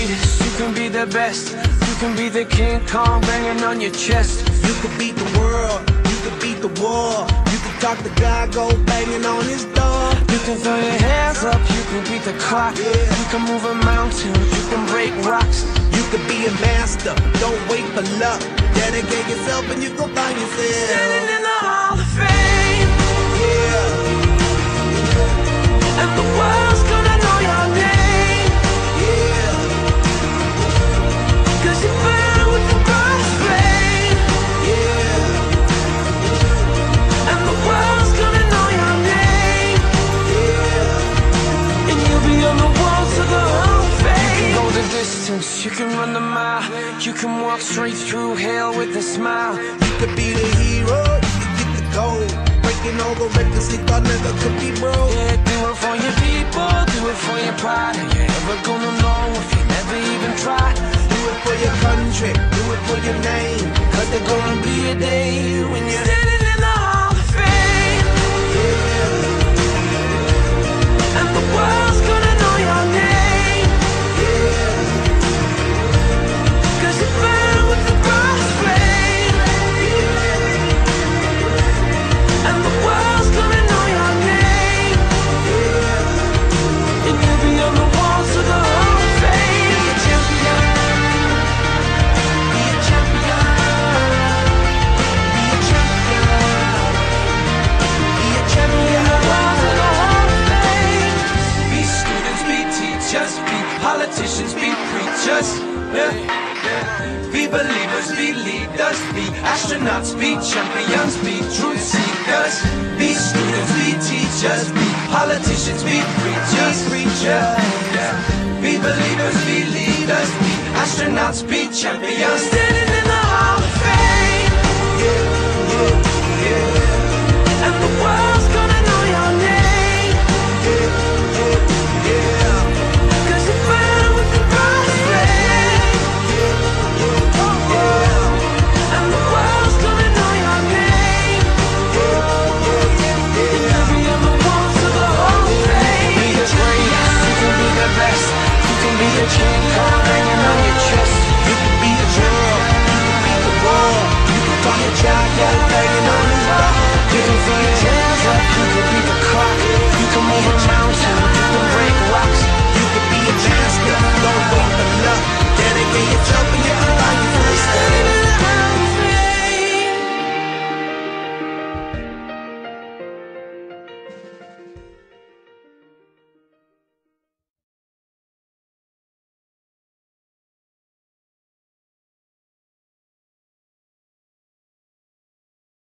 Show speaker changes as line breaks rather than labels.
greatest, you can be the best. You can be the King Kong banging on your chest.
You could beat the world, you could beat the war. You could talk to God, go banging on his door.
You can throw your hands up, you can beat the clock. You can move a mountain, you can break rocks.
You could be a master, don't wait for luck. Dedicate yourself and you gon' find yourself
Standing in the Hall of Fame.
Yeah,
And the world's gonna know your name.
yeah,
'Cause you burn with the cross flame.
yeah,
And the world's gonna know your name.
yeah.
And you'll be on the walls of the Hall of Fame. You can go the distance, you can run the mile. You can walk straight through hell with a smile.
You could be the hero, you could get the gold. Breaking all the records they thought never could be broke.
Yeah, do it for your people, do it for your pride. Are you ever gonna know if you never even try?
Do it for your country, do it for your name. Cause there's gonna be a day when you're
Standing in the Hall of Fame. And the world's gonna know your name. 'Cause you burn with the cross flame. And the world's gonna know your name. And you'll be on the walls of the Hall of Fame. Be a champion. Be a champion. Be a champion. Be a champion. On the walls of the Hall of Fame. Be students, be teachers, be politicians, be preachers. Yeah. Be believers, be leaders, be astronauts, be champions, be truth seekers. Be students, be teachers, be politicians, be preachers, yeah. Be believers, be leaders, be astronauts, be champions. Standing